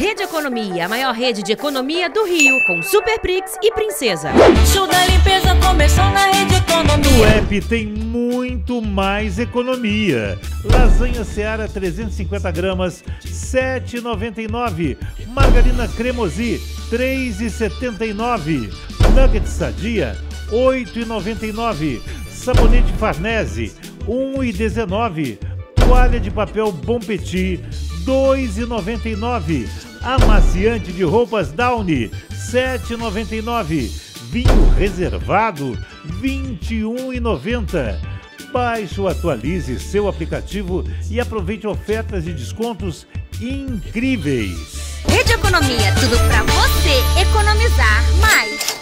Rede Economia, a maior rede de economia do Rio, com Super Prix e Princesa. Show da limpeza começou na Rede Economia. No app tem muito mais economia. Lasanha Seara 350 gramas, R$ 7,99. Margarina Cremosi, R$ 3,79. Nuggets Sadia, R$ 8,99. Sabonete Farnese, R$ 1,19. Toalha de papel Bom Petit, R$ 2,99. Amaciante de roupas Downy, R$ 7,99. Vinho reservado, R$ 21,90. Baixe ou atualize seu aplicativo e aproveite ofertas e descontos incríveis. Rede Economia, tudo pra você economizar mais.